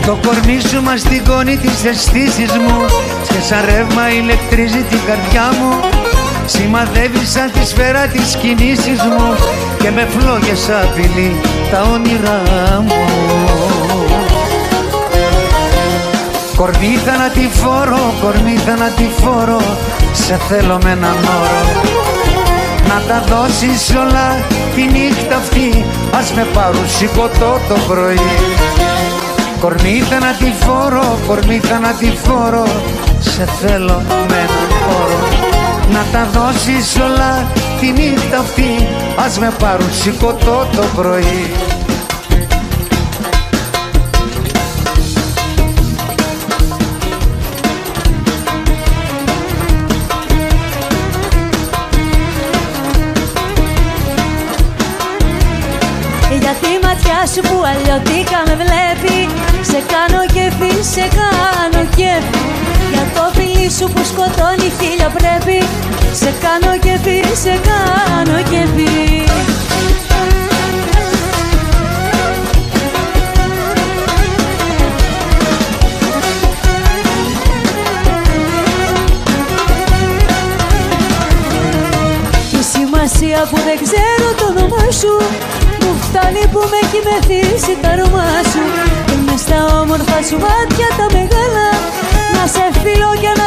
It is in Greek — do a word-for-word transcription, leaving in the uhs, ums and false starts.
Το κορμί σου μαστιγώνει τις αισθήσεις μου και σαν ρεύμα ηλεκτρίζει την καρδιά μου. Σημαδεύεις σαν τη σφαίρα τις κινήσεις μου και με φλόγες απειλεί τα όνειρά μου. Κορμί θανατηφόρο, κορμί θανατηφόρο, σε θέλω με έναν όρο. Να τα δώσεις όλα τη νύχτα αυτή, ας με πάρουν σηκωτό το πρωί. Κορμί θανατηφόρο, κορμί θανατηφόρο, σε θέλω με έναν όρο. Να τα δώσεις όλα τη νύχτα αυτή, ας με πάρουν σηκωτό το πρωί. Για τη ματιά σου που αλλιώτικα με βλέπει, σε κάνω κέφι, σε κάνω κέφι. Για το φιλί σου που σκοτώνει χίλια πρέπει, σε κάνω κέφι, σε κάνω κέφι. Η σημασία που δεν ξέρω το όνομά σου, μου φτάνει που με έχει μεθύσει τα αρώμα σου. Και μες στα όμορφα σου μάτια τα μεγάλα, να σε φιλώ και